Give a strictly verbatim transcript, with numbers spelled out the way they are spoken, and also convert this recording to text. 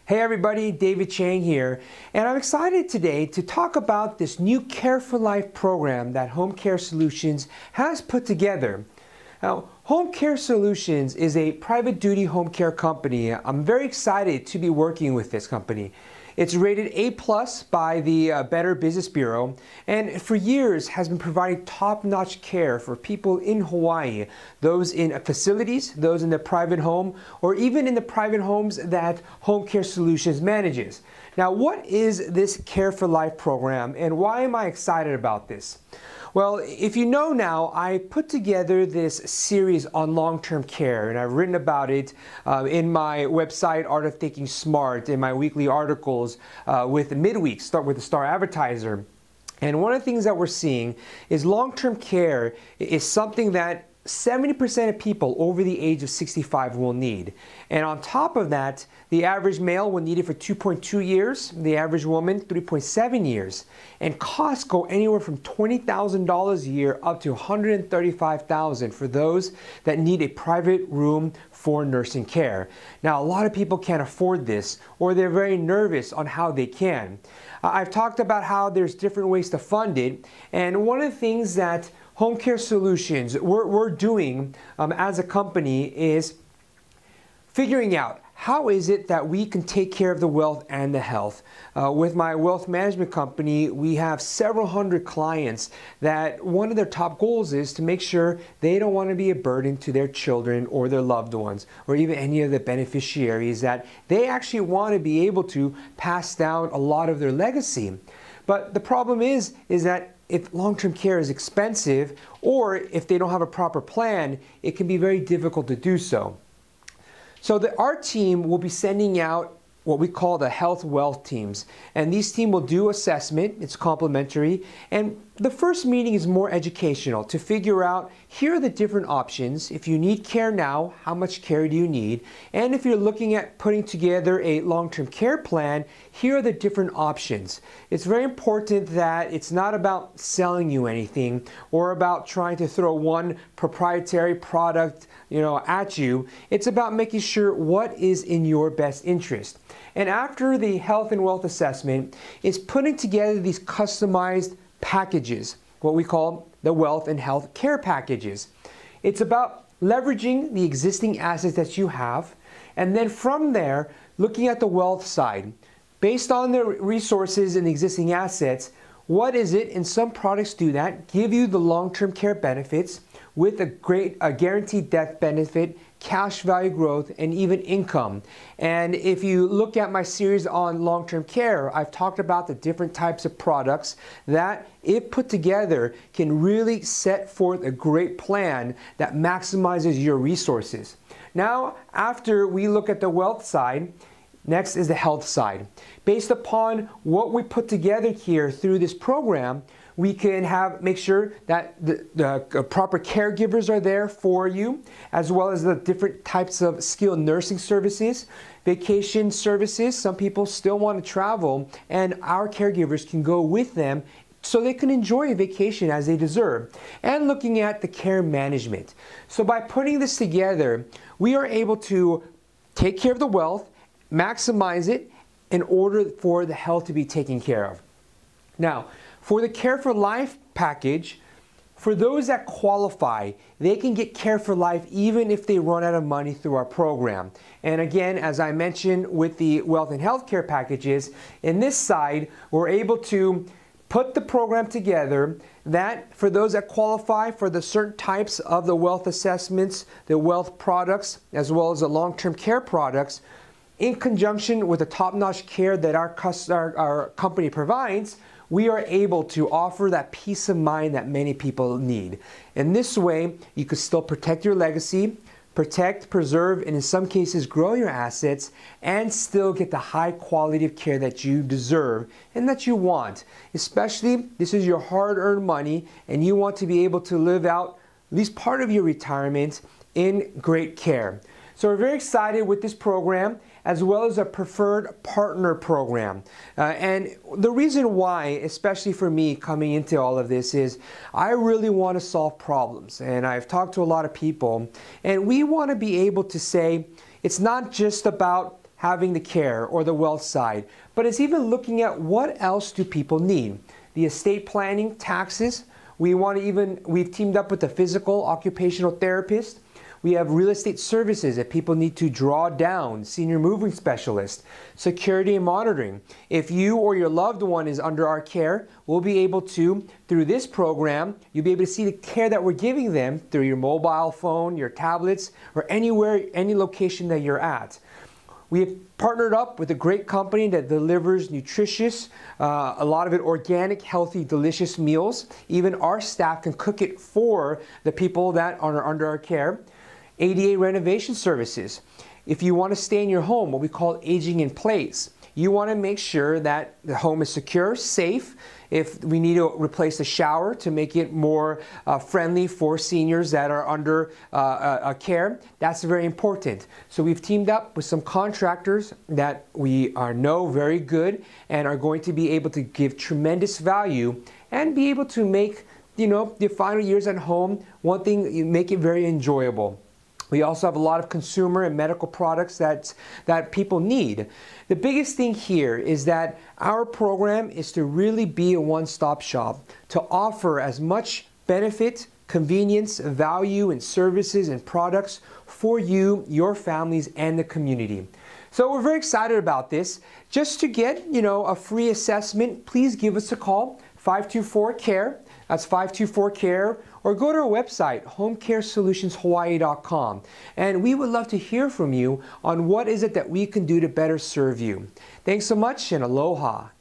Hey everybody, David Chang here, and I'm excited today to talk about this new Care for Life program that Home Care Solutions has put together. Now, Home Care Solutions is a private duty home care company. I'm very excited to be working with this company. It's rated A plus by the uh, Better Business Bureau, and for years has been providing top-notch care for people in Hawaii, those in facilities, those in the private home, or even in the private homes that Home Care Solutions manages. Now, what is this Care for Life program, and why am I excited about this? Well, if you know now, I put together this series on long-term care, and I've written about it uh, in my website, Art of Thinking Smart, in my weekly articles uh, with Midweek, start with the Star Advertiser. And one of the things that we're seeing is long-term care is something that seventy percent of people over the age of sixty-five will need. And on top of that, the average male will need it for two point two years, the average woman three point seven years. And costs go anywhere from twenty thousand dollars a year up to one hundred thirty-five thousand dollars for those that need a private room for nursing care. Now, a lot of people can't afford this, or they're very nervous on how they can. Uh, I've talked about how there's different ways to fund it, and one of the things that Home Care Solutions, we're, we're doing um, as a company is figuring out how is it that we can take care of the wealth and the health. Uh, with my wealth management company, we have several hundred clients that one of their top goals is to make sure they don't want to be a burden to their children or their loved ones, or even any of the beneficiaries, that they actually want to be able to pass down a lot of their legacy. But the problem is, is that if long-term care is expensive, or if they don't have a proper plan, it can be very difficult to do so. So the, our team will be sending out what we call the health wealth teams. And these teams will do assessment, it's complimentary, and the first meeting is more educational to figure out, here are the different options. If you need care now, how much care do you need? And if you're looking at putting together a long-term care plan, here are the different options. It's very important that it's not about selling you anything or about trying to throw one proprietary product, you know, at you. It's about making sure what is in your best interest. And after the health and wealth assessment, it's putting together these customized packages, what we call the wealth and health care packages. It's about leveraging the existing assets that you have, and then from there, looking at the wealth side. Based on the resources and the existing assets, what is it, and some products do that, give you the long-term care benefits with a great a guaranteed death benefit, cash value growth, and even income. And if you look at my series on long-term care, I've talked about the different types of products that, if put together, can really set forth a great plan that maximizes your resources. Now, after we look at the wealth side, next is the health side. Based upon what we put together here through this program, we can have make sure that the, the proper caregivers are there for you, as well as the different types of skilled nursing services, vacation services. Some people still want to travel, and our caregivers can go with them so they can enjoy a vacation as they deserve. And looking at the care management. So by putting this together, we are able to take care of the wealth, maximize it, in order for the health to be taken care of. Now, for the Care for Life package, for those that qualify, they can get Care for Life even if they run out of money through our program. And again, as I mentioned with the wealth and health care packages, in this side, we're able to put the program together that for those that qualify for the certain types of the wealth assessments, the wealth products, as well as the long-term care products, in conjunction with the top-notch care that our, our, our company provides, we are able to offer that peace of mind that many people need. In this way, you can still protect your legacy, protect, preserve, and in some cases grow your assets, and still get the high quality of care that you deserve and that you want. Especially, this is your hard-earned money, and you want to be able to live out at least part of your retirement in great care. So we're very excited with this program, as well as a preferred partner program. Uh, and the reason why, especially for me coming into all of this, is I really want to solve problems. And I've talked to a lot of people, and we want to be able to say, it's not just about having the care or the wealth side, but it's even looking at what else do people need. The estate planning, taxes. We want to even, we've teamed up with a physical occupational therapist. We have real estate services if people need to draw down, senior moving specialist, security and monitoring. If you or your loved one is under our care, we'll be able to, through this program, you'll be able to see the care that we're giving them through your mobile phone, your tablets, or anywhere, any location that you're at. We have partnered up with a great company that delivers nutritious, uh, a lot of it organic, healthy, delicious meals. Even our staff can cook it for the people that are under our care. A D A renovation services. If you want to stay in your home, what we call aging in place, you want to make sure that the home is secure, safe. If we need to replace the shower to make it more uh, friendly for seniors that are under uh, uh, care, that's very important. So we've teamed up with some contractors that we are know very good and are going to be able to give tremendous value and be able to make, you know, the final years at home, one thing, you make it very enjoyable. We also have a lot of consumer and medical products that, that people need. The biggest thing here is that our program is to really be a one-stop shop, to offer as much benefit, convenience, value, and services and products for you, your families, and the community. So we're very excited about this. Just to get, you know, a free assessment, please give us a call, five two four care. That's five two four care, or go to our website, home care solutions hawaii dot com. And we would love to hear from you on what is it that we can do to better serve you. Thanks so much, and aloha.